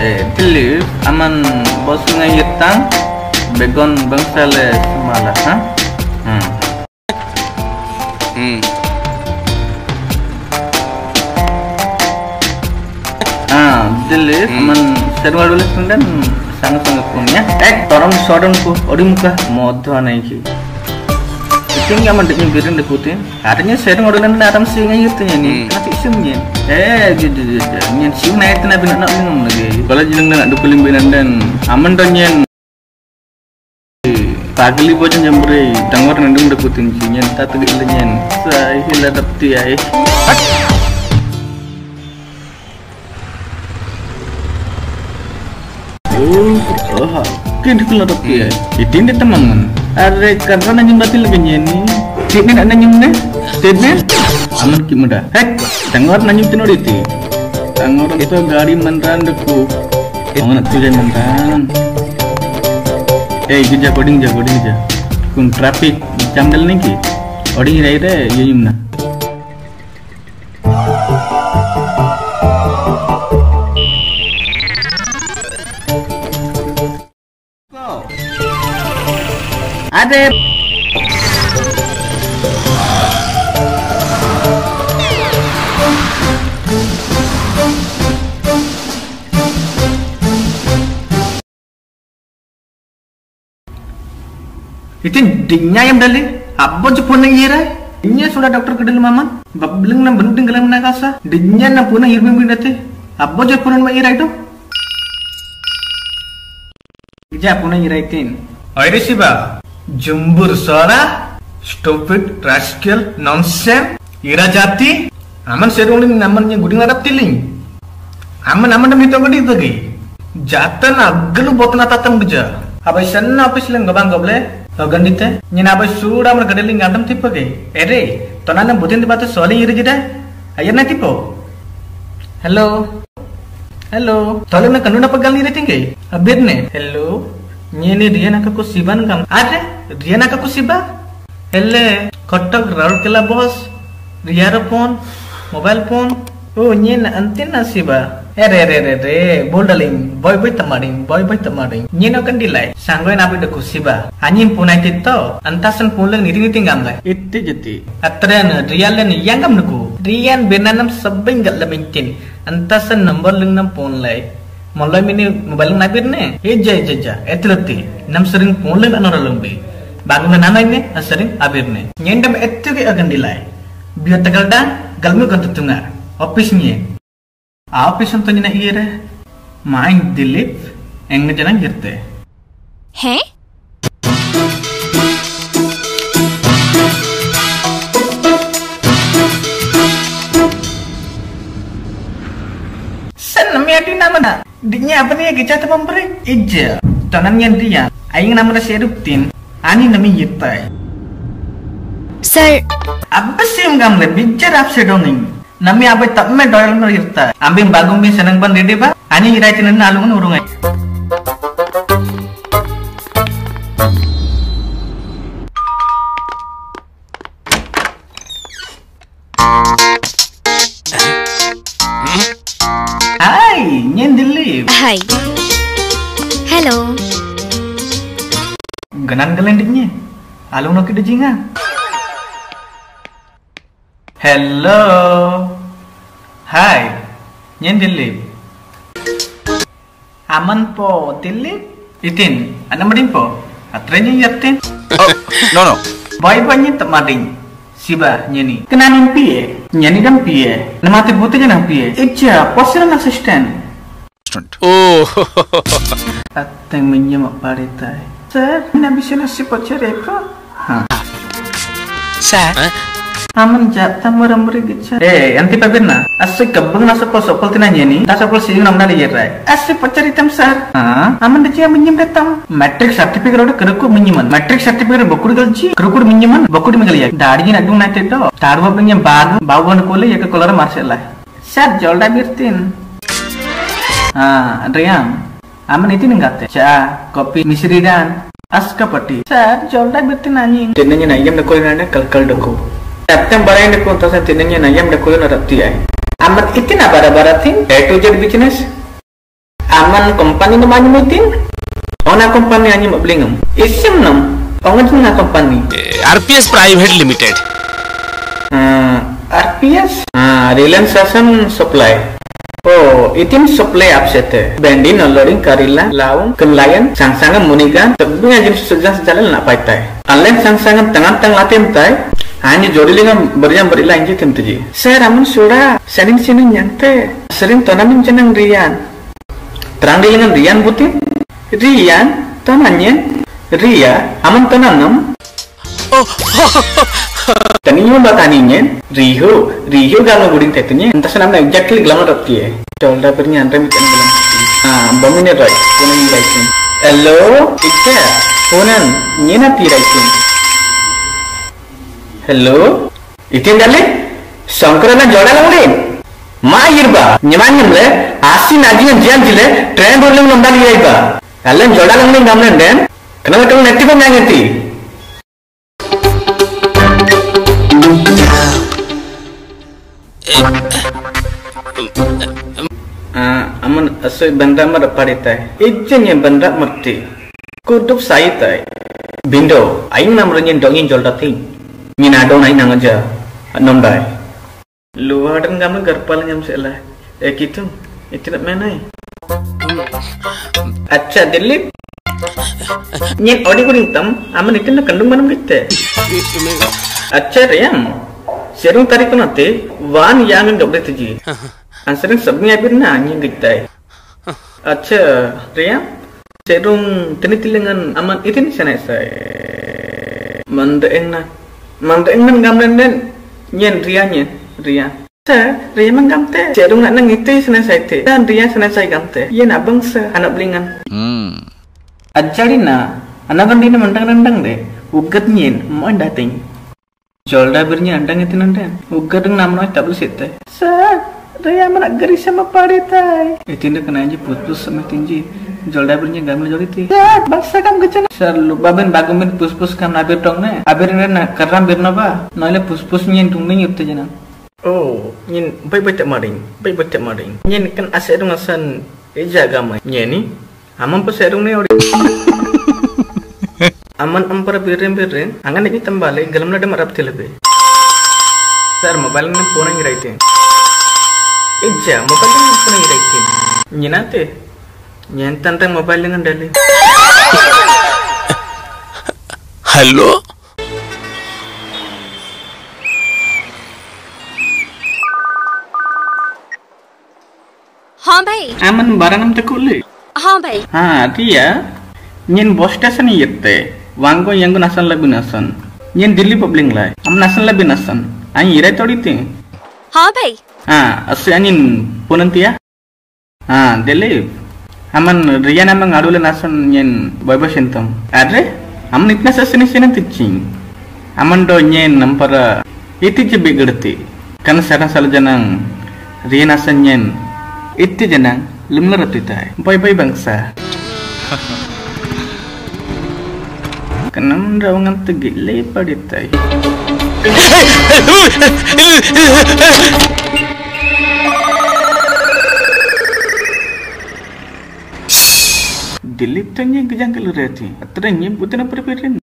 Dilip, aman bos ngai yetang, begon bangsale semala, ha? Dilip, aman serwa dulu sundan sang punya. Torong ku, odi muka modho naiki. Tinggi aman deknya birin dekutin. Artinya serwa dulu aram sih ngai yetanya nih, nanti sumnya. Gitu. Nyen siu naik tenaga nak minum lagi. Kalau jeneng nak dukulim binan dan aman dan nyen. Pagli bojan jambure, dangor nandung dekutin nyen tak tegak lenyen. Saya hilang dapti ay. Kini kalau dapti ay. Itin dia temangan. Are karena nanyum dapti lagi nyeni. Tidin ada nanyum ne? Tidin? Aman ki muda. Dangor nanyum tino diti. Dangor itu gari mantan deku. Orang nak tujuan mantan. Gija coding ja. Kun traffic jam dal nih ki. Coding rai re yum na. Ada. Itu dinya yang dali, apa jepun yang ira? Dinya sudah dokter kedel mama, babling na bentuk tinggalan menakasa. Dinya na punang irmi bindate, apa jepun yang ira itu? Ija punang ira itin. Aire siba, jumbur sora, stupid, rascal, nonsense, ira jati. Aman serungling namanya guding arab tiling. Aman demi itu gede lagi. Jatan agelu botna tatam beja. Apa sana apa silang gabang goble? Gandite, nyina apa sudah mereka deling gandam tipe ke? Tonana butin tiba tu soaling iri jeda. Ayat nanti po. Hello. Tolong nak kanuna pegal ni tinggi. Abid ne. Hello. Nyini dia nak aku siban kam. Ada. Dia nak aku siba. Hele. Kotak Rourkela bos. Dia phone. Mobile phone. Oh nyina antin nasiba. Re. Boldaling. Boy tamading. Nyina kan dilai. Sanggoy nabi deku siba. Anyim punai tito. Antasan pulang niti tinggam lai. Itu jadi. Atren rialan yang kam deku. Rian benanam sebeng gat lamintin. Antasan nomor lengnam pun lai. Mulai mini mobile nabi ne. Eja. Etloti. Nam sering pun lai anora lumbi. Bagus nama ini sering abir ne. Nyendam itu ke akan dilai. Biar tegal dan galmu kan tutungar. Office-nya. Office untuk nyina ire. Main Dilip. Enggak jalan gitu. Heh? Namanya di nama nak. Dinya apa nih kita tu memberi? Ija. Tanannya dia. Aing nama nasi eruptin. Ani nami yitai. Sir. Apa sih yang kamu bicara apa sih doning? Nami apa tak me doyal merita. Ambil bagum bin senang ban dede ba. Ani irai tinan alungan urungai. Hai, nyen Dilip. Hai. Hello. Ganan galendiknya. Alung nak jinga. Hello. Hai. Nyen Dilip. Aman po Dilip. Itin, ana mading po. Atrenya yatin. Oh, no. Boy tak mading. Siba nyeni. Kenanin piye? Nyeni dan piye? Nama putih nang piye? Ija, personal assistant. Oh. Ateng menyemak paritai. Sir, nabi sila si pocere po. Sir? Aman jatah murah-murah gitu. Anti pabirna. Asik kebeng na sopol tinanya ni. Tak sopol sih namna liyerai. Asik pacari tam sir. Aman dia menyim datam. Matric certificate udah keruku menyiman. Matric certificate bokur galji. Keruku menyiman bokur mengalia. Darinya nak dung nanti tu. Taruh punya bawa kole ya ke kolar marselah. Sir jolda birtin. Adrian. Aman itu nengat. Cha kopi misri dan aska pati. Sir jolda birtin anjing. Tinanya nayam nak kolar nanda kal doko. Aptem barang yang dikontrol tinanya nayam dah kulo narat tiai. Amat itu na bara-bara thing. A to Z business. Aman company no manyu mutin. Ona company anyu mablingam. Isim nam. Ongan na company. RPS Private Limited. RPS? Reliance Fashion Supply. Oh, itim supply upset. Bandin unloading karila, laung, kemlayan, sang-sangan munigan, tebing aja sejak sejalan nak paitai. Online sang-sangan tengah-tengah latem tai. Hanya jodilingan beriang berilah inji tim tuji. Saya ramen sudah sering sini nyante, sering tanamin jenang Rian. Terang dilingan Rian butin. Rian, tananya Ria, aman tananam. Taninya bataninya Riho galau guding tetunya. Entah senamnya exactly galau roti ya. Coba bernya anda mikir galau. Bamunya right, punan right. Hello, Ika, punan nyena ti right. Hello, itin dale. Sangkarana jodoh langurin. Mairba, nyaman le. Asin ajian jian jile. Trend rolling nombor liai ba. Kalian jodoh langurin gamlan den. Kenapa kamu nanti pun ngerti? Aman asal benda mer paritai. Ijenya benda merti. Kudup saitai. Bindo. Aing namanya dongin jol dating. Mina dong aing nang aja. Nomdai. Luar dan kamu garpal nyam selah. Itu nak mana? Acha Dilip. Nyen odi kuning tam. Aman itu nak kandung mana kita? Acha Riam. Serung tarik nanti. Wan yang enggak boleh tuji. Ansering sabnya birna nyen kita. Acha Riam. Serung tenitilengan aman itu ni sana saya. Mandaeng nan gamlan den nyen Ria. Ria man gamte. Serung nak nang itu sana saya te. Dan Ria sana saya gamte. Yen abang se anak belingan. Ajarina anak kan dina mandang deh. Ugat nyen mau dating. Jolda birnya andang itu nandan. Ugat deng namanya tak boleh sete. Ria mana garis sama paritai. Itu nak kena aja putus sama tinggi. Jolda birnya gamel joliti. Bangsa kam kecana. Lu baben bagumen pus kam nabir tong ne. Abir na karam birna ba. Noile pus nyen tung ning yutte jana. Oh, nyen baik tak maring. Nyen kan asyik dong asan eja gamai. Nyen ni aman peserung ne ori. Aman ampara birren. Angan ini tambale galam na dem arab tilbe. Sir mobile ne phone ngiraite. Eja mobile ne phone ngiraite. Nyenate. Nyen tantang mobile dengan dali. Hello? हाँ भाई Aman barangam tekuli. हाँ भाई Dia nyen bus station yette. Wanggo yang nasan labi nasan. Nyen Delhi public lai. Am nasan labi nasan. Ain irai tori te. हाँ भाई Asu anin punantia. Delhi. Aman Rian amang adule nasan nyen boyba sentam. Adre? Aman itna sasini ticing. Aman do nyen nampara iti je bigedti. Kan sarang janang Rian nasan nyen iti janang lumna ratitai. Boy bangsa. Kenam rawangan tegile paditai. Dilip tanya kejangkal reti. Atranya bukan apa-apa.